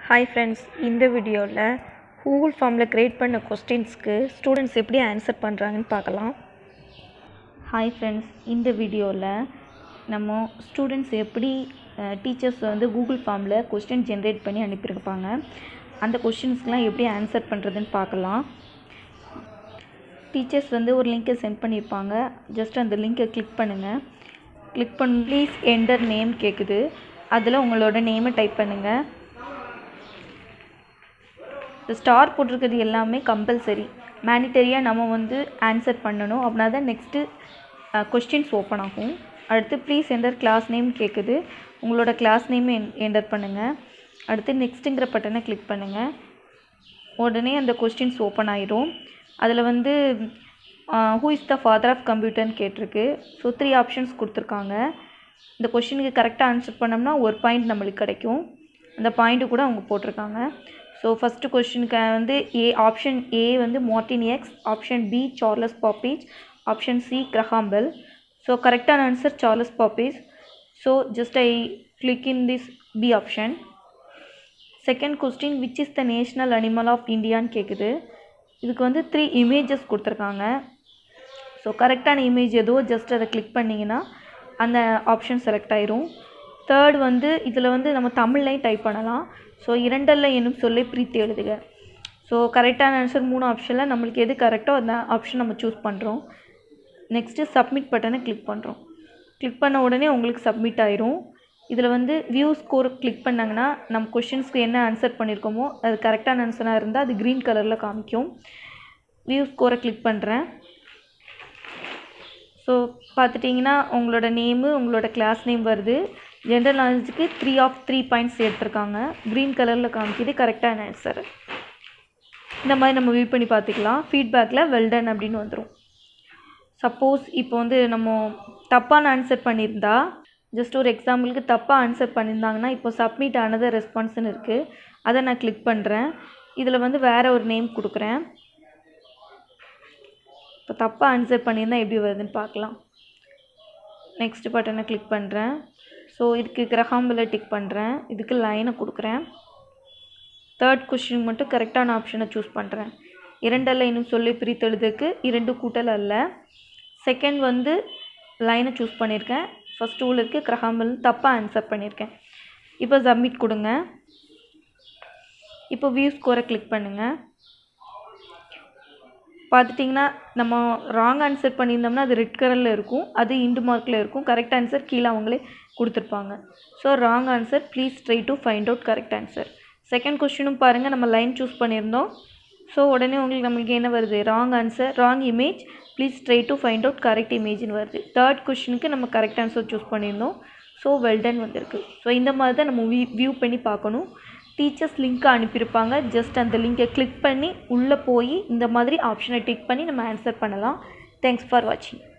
Hi friends, இந்த வீடியோவில் Google ஃபார்மில் கிரியேட் பண்ண கொஸ்டின்ஸ்க்கு ஸ்டூடெண்ட்ஸ் எப்படி ஆன்சர் பண்ணுறாங்கன்னு பார்க்கலாம். ஹாய் ஃப்ரெண்ட்ஸ், இந்த வீடியோவில் நம்ம ஸ்டூடெண்ட்ஸ் எப்படி டீச்சர்ஸ் வந்து Google ஃபார்மில் கொஸ்டின் ஜென்ரேட் பண்ணி அனுப்பியிருப்பாங்க, அந்த கொஸ்டின்ஸ்க்கெலாம் எப்படி ஆன்சர் பண்ணுறதுன்னு பார்க்கலாம். டீச்சர்ஸ் வந்து ஒரு லிங்க்கை சென்ட் பண்ணியிருப்பாங்க. ஜஸ்ட் அந்த லிங்க்கை கிளிக் பண்ணுங்கள். கிளிக் பண்ணி ப்ளீஸ் என்டர் நேம் கேட்குது. அதில் உங்களோட நேமை டைப் பண்ணுங்கள். இந்த ஸ்டார் போட்டிருக்கிறது எல்லாமே கம்பல்சரி, மேனிட்டரியாக நம்ம வந்து ஆன்சர் பண்ணணும். அப்படின்னா தான் நெக்ஸ்ட்டு கொஸ்டின்ஸ் ஓப்பன் ஆகும். அடுத்து ப்ளீஸ் என்டர் கிளாஸ் நேம் கேட்குது. உங்களோட கிளாஸ் நேமை என்டர் பண்ணுங்கள். அடுத்து நெக்ஸ்ட்டுங்கிற பட்டனை கிளிக் பண்ணுங்கள். உடனே அந்த கொஸ்டின்ஸ் ஓப்பன் ஆயிடும். அதில் வந்து who is the father of கம்ப்யூட்டர்னு கேட்டிருக்கு. ஸோ 3 ஆப்ஷன்ஸ் கொடுத்துருக்காங்க. இந்த கொஸ்டினுக்கு கரெக்டாக ஆன்சர் பண்ணோம்னா ஒரு பாயிண்ட் நம்மளுக்கு கிடைக்கும். அந்த பாயிண்ட்டு கூட அவங்க போட்டிருக்காங்க. ஸோ ஃபஸ்ட்டு கொஸ்டினுக்கு வந்து ஆப்ஷன் ஏ வந்து Martin X, option B Charles Babbage, option C Graham Bell. So கரெக்டான answer Charles Babbage. So just I click in this B option. Second question which is the national animal of இந்தியான்னு கேட்குது. இதுக்கு வந்து 3 images கொடுத்துருக்காங்க. So கரெக்டான image எதுவோ just அதை click பண்ணிங்கன்னா அந்த ஆப்ஷன் செலக்ட் ஆயிரும். தேர்ட் வந்து இதில் வந்து நம்ம தமிழ்லையும் டைப் பண்ணலாம். ஸோ 2 என்னும் சொல்லை பிரித்து எழுதுக. ஸோ கரெக்டான ஆன்சர் 3 ஆப்ஷனில் நம்மளுக்கு எது கரெக்டோ அந்த ஆப்ஷன் நம்ம சூஸ் பண்ணுறோம். நெக்ஸ்ட்டு சப்மிட் பட்டனை கிளிக் பண்ணுறோம். கிளிக் பண்ண உடனே உங்களுக்கு சப்மிட் ஆயிரும். இதில் வந்து வியூ ஸ்கோர் கிளிக் பண்ணாங்கன்னா நம்ம கொஷின்ஸ்க்கு என்ன ஆன்சர் பண்ணியிருக்கோமோ அது கரெக்டான ஆன்சராக இருந்தால் அது க்ரீன் கலரில் காமிக்கும். வியூ ஸ்கோரை கிளிக் பண்ணுறேன். ஸோ பார்த்துட்டிங்கன்னா உங்களோட நேமு, உங்களோட கிளாஸ் நேம் வருது. ஜென்ரல் நாலேஜுக்கு 3 ஆஃப் 3 பாயிண்ட்ஸ் எடுத்திருக்காங்க. க்ரீன் கலரில் காமிக்கிது கரெக்டான ஆன்சர். இந்த மாதிரி நம்ம வியூ பண்ணி பார்த்துக்கலாம். ஃபீட்பேக்கில் வெல்டன் அப்படின்னு வந்துடும். சப்போஸ் இப்போ வந்து நம்ம தப்பான ஆன்சர் பண்ணியிருந்தா, ஜஸ்ட் ஒரு எக்ஸாம்பிளுக்கு தப்பாக ஆன்சர் பண்ணியிருந்தாங்கன்னா இப்போ சப்மிட் ஆனது ரெஸ்பான்ஸ்னு இருக்குது. அதை நான் கிளிக் பண்ணுறேன். இதில் வந்து வேறு ஒரு நேம் கொடுக்குறேன். இப்போ தப்பாக ஆன்சர் பண்ணியிருந்தால் எப்படி வருதுன்னு பார்க்கலாம். நெக்ஸ்ட் பட்டனை கிளிக் பண்ணுறேன். ஸோ இதுக்கு கிரஹாம் பெல்லை டிக் பண்ணுறேன். இதுக்கு லைனை கொடுக்குறேன். தேர்ட் கொஸ்டின் மட்டும் கரெக்டான ஆப்ஷனை சூஸ் பண்ணுறேன். 2 இன்னும் சொல்லி பிரித்தெழுதுக்கு 2 கூட்டல் அல்ல. செகண்ட் வந்து லைனை சூஸ் பண்ணியிருக்கேன். ஃபஸ்ட் ரூலுக்கு கிரஹாம் பெல் தப்பாக ஆன்சர் பண்ணியிருக்கேன். இப்போ சப்மிட் கொடுங்க. இப்போ வியூ ஸ்கோரை கிளிக் பண்ணுங்கள். பார்த்துட்டிங்கன்னா நம்ம ராங் ஆன்சர் பண்ணியிருந்தோம்னா அது ரெட் கலரில் இருக்கும், அது இண்டு மார்க்கில் இருக்கும். கரெக்ட் ஆன்சர் கீழே அவங்களே கொடுத்துருப்பாங்க. So wrong answer please try to find out correct answer. Second கொஸ்டினும் பாருங்கள், நம்ம லைன் சூஸ் பண்ணியிருந்தோம். ஸோ உடனே நம்மளுக்கு என்ன வருது, wrong answer, wrong image, please try to find out correct இமேஜ்னு வருது. தேர்ட் கொஸ்டினுக்கு நம்ம கரெக்ட் ஆன்சர் சூஸ் பண்ணியிருந்தோம். ஸோ வெல்டன் வந்திருக்கு. ஸோ இந்த மாதிரி தான் நம்ம வியூ பண்ணி பார்க்கணும். டீச்சர்ஸ் லிங்க்கை அனுப்பியிருப்பாங்க. ஜஸ்ட் அந்த லிங்கை கிளிக் பண்ணி உள்ளே போய் இந்த மாதிரி ஆப்ஷனை டிக் பண்ணி நம்ம ஆன்சர் பண்ணலாம். தேங்க்ஸ் ஃபார் வாட்சிங்.